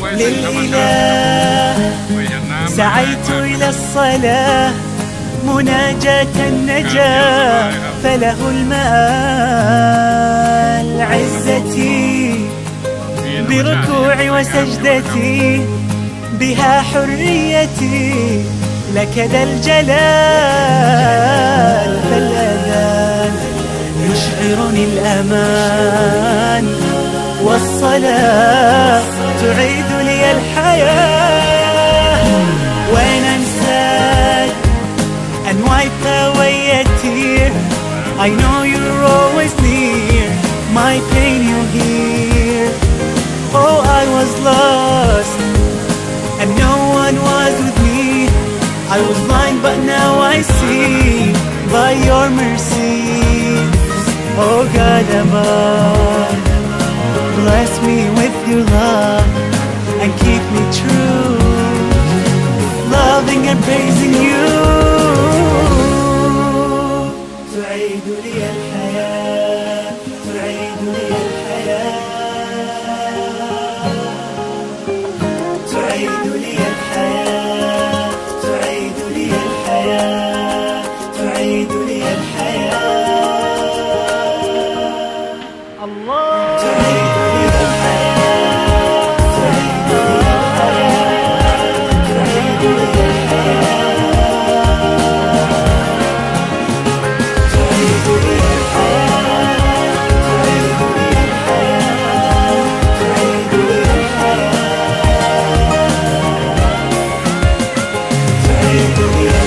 للإله سعيت إلى الصلاة مناجاة النجاة فله المآل. عزتي بركوعي وسجدتي بها حريتي لك ذا الجلال. فالأذان يشعرني الأمان والصلاة تعيد لي الحياة. When I'm sad and wipe away a tear, I know you're always near, my pain you hear. Oh, I was lost and no one was with me, I was blind but now I see by your mercy. Oh God above, bless me with your love and keep me true, loving and praising you. تعيد لي الحياة، تعيد لي الحياة، تعيد لي الحياة، تعيد لي الحياة، تعيد لي الحياة. الله تعيد لي الحياة، تعيد لي الحياة، تعيد لي الحياة، تعيد لي الحياة، تعيد لي الحياة، تعيد لي الحياة، تعيد لي